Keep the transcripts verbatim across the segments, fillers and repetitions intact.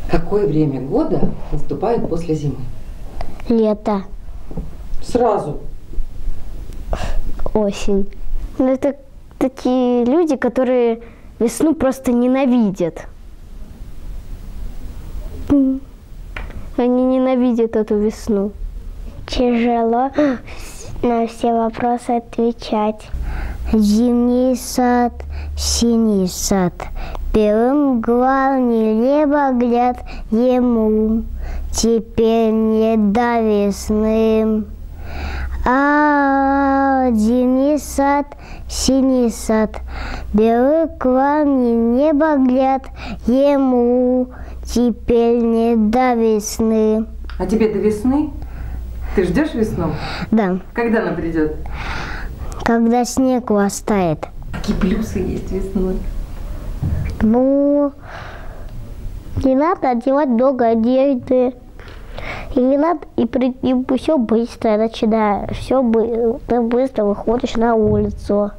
Какое время года наступает после зимы? Лето. Сразу. Осень. Ну, это такие люди, которые весну просто ненавидят. Они ненавидят эту весну. Тяжело на все вопросы отвечать. Зимний сад, синий сад, белым главный небо глядь ему, теперь не до весны. А, зимний сад, синий сад, белый главный небо глядь ему, теперь не до весны. А тебе до весны? Ты ждешь весну? Да. Когда она придет? Когда снег растает. Какие плюсы есть весной? Ну, не надо одевать много одежды. И не надо, и, при, и все быстро начинаешь, все бы, ты быстро выходишь на улицу.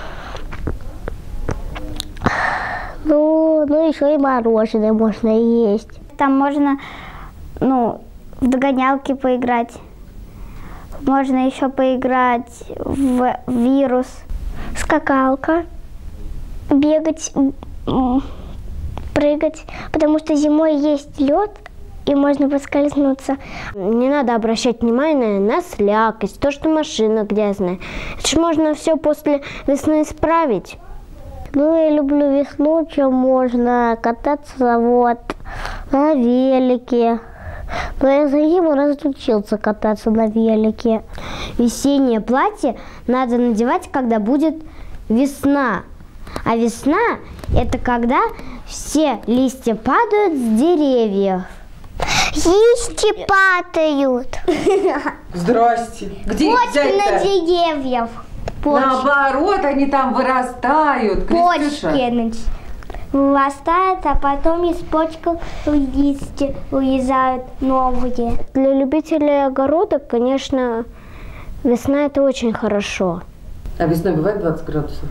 Ну, ну еще и мороженое можно есть. Там можно, ну, в догонялки поиграть. Можно еще поиграть в вирус. Скакалка. Бегать, прыгать. Потому что зимой есть лед, и можно поскользнуться. Не надо обращать внимание на слякоть, то, что машина грязная. Это же можно все после весны исправить. Ну, я люблю весну, чем можно кататься вот на велике. Но я за зиму разучился кататься на велике. Весеннее платье надо надевать, когда будет весна. А весна – это когда все листья падают с деревьев. Листья падают. Здрасте. Где их Почки на деревьях. Почки. Наоборот, они там вырастают. Почки вырастают, а потом из почек листья вылезают новые. Для любителей огорода, конечно, весна – это очень хорошо. А весной бывает двадцать градусов?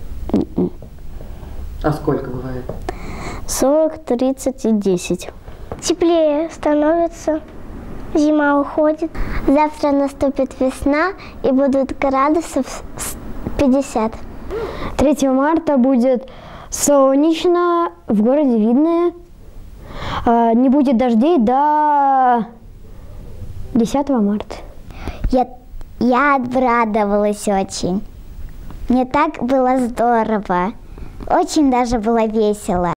А сколько бывает? сорок, тридцать и десять. Теплее становится, зима уходит. Завтра наступит весна и будут градусов пятьдесят. третьего марта будет солнечно, в городе видно. Не будет дождей до десятого марта. Я, я обрадовалась очень. Мне так было здорово. Очень даже было весело.